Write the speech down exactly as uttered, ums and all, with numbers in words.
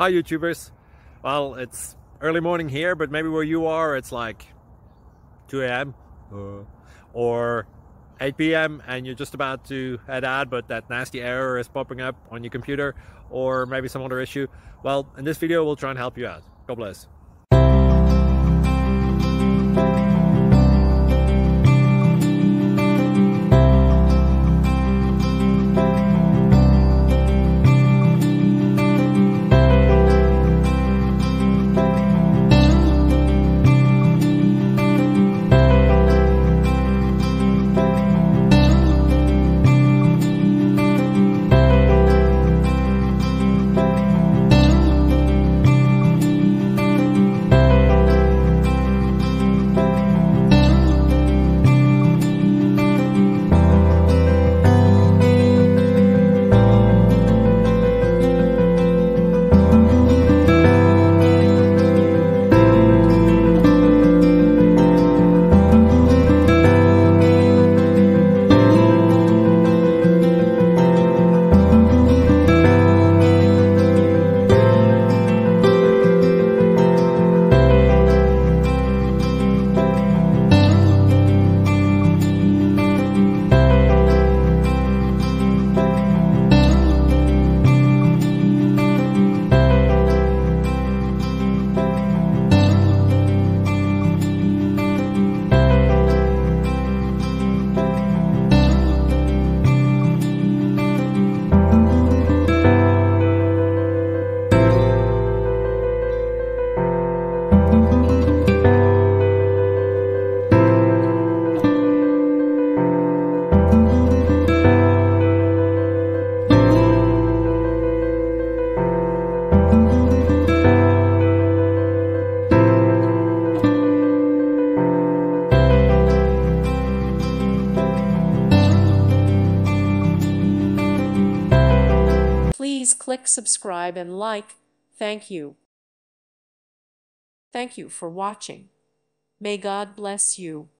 Hi YouTubers. Well, it's early morning here, but maybe where you are it's like two A M Uh, or eight P M and you're just about to head out, but that nasty error is popping up on your computer, or maybe some other issue. Well, in this video we'll try and help you out. God bless. Please click subscribe and like. Thank you. Thank you for watching. May God bless you.